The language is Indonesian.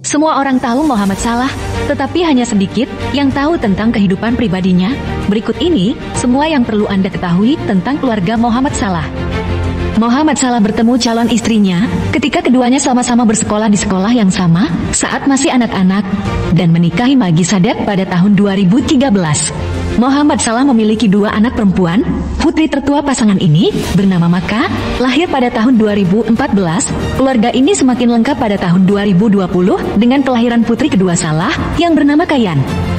Semua orang tahu Muhammad Salah, tetapi hanya sedikit yang tahu tentang kehidupan pribadinya. Berikut ini, semua yang perlu Anda ketahui tentang keluarga Muhammad Salah. Muhammad Salah bertemu calon istrinya ketika keduanya sama-sama bersekolah di sekolah yang sama saat masih anak-anak dan menikahi Maggie Sadat pada tahun 2013. Muhammad Salah memiliki 2 anak perempuan. Putri tertua pasangan ini bernama Maka, lahir pada tahun 2014. Keluarga ini semakin lengkap pada tahun 2020 dengan kelahiran putri kedua Salah yang bernama Kayan.